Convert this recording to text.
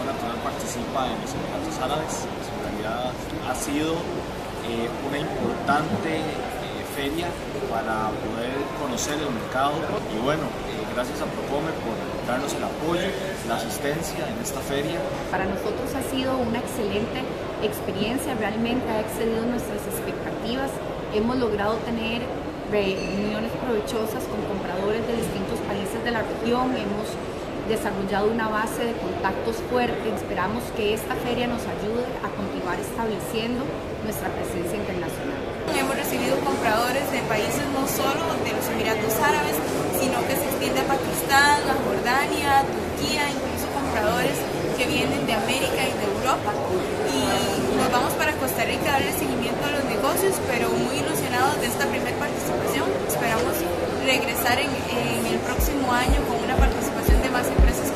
Natural participa en los Emiratos Árabes. En realidad ha sido una importante feria para poder conocer el mercado y bueno, gracias a Procome por darnos el apoyo, la asistencia en esta feria. Para nosotros ha sido una excelente experiencia, realmente ha excedido nuestras expectativas. Hemos logrado tener reuniones provechosas con compradores de distintos países de la región, hemos desarrollado una base de contactos fuerte. Esperamos que esta feria nos ayude a continuar estableciendo nuestra presencia internacional. Hemos recibido compradores de países no solo de los Emiratos Árabes, sino que se extiende a Pakistán, a Jordania, a Turquía, incluso compradores que vienen de América y de Europa. Y nos vamos para Costa Rica a darle seguimiento a los negocios, pero muy ilusionados de esta primera participación. Esperamos regresar en el próximo año con una participación de más empresas